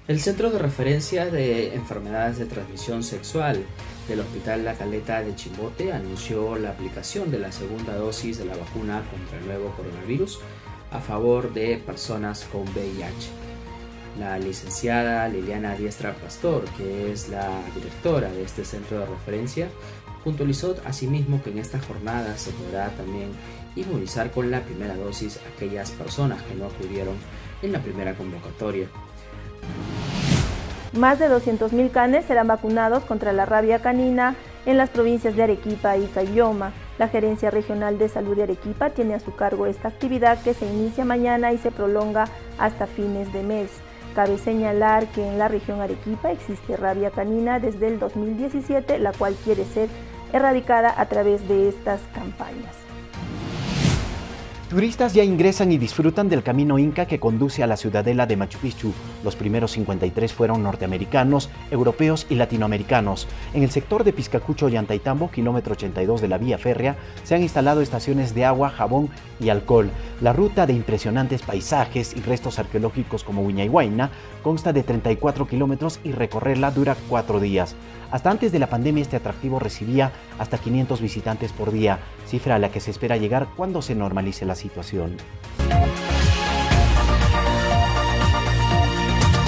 El Centro de Referencia de Enfermedades de Transmisión Sexual del Hospital La Caleta de Chimbote anunció la aplicación de la segunda dosis de la vacuna contra el nuevo coronavirus a favor de personas con VIH. La licenciada Liliana Diestra Pastor, que es la directora de este centro de referencia, puntualizó asimismo que en esta jornada se podrá también inmunizar con la primera dosis a aquellas personas que no acudieron en la primera convocatoria. Más de 200.000 canes serán vacunados contra la rabia canina en las provincias de Arequipa y Caylloma. La Gerencia Regional de Salud de Arequipa tiene a su cargo esta actividad que se inicia mañana y se prolonga hasta fines de mes. Cabe señalar que en la región Arequipa existe rabia canina desde el 2017, la cual quiere ser erradicada a través de estas campañas. Turistas ya ingresan y disfrutan del camino Inca que conduce a la ciudadela de Machu Picchu. Los primeros 53 fueron norteamericanos, europeos y latinoamericanos. En el sector de Piscacucho y Antaitambo, kilómetro 82 de la vía férrea, se han instalado estaciones de agua, jabón y alcohol. La ruta de impresionantes paisajes y restos arqueológicos como Huayna consta de 34 kilómetros y recorrerla dura 4 días. Hasta antes de la pandemia este atractivo recibía hasta 500 visitantes por día, cifra a la que se espera llegar cuando se normalice la situación.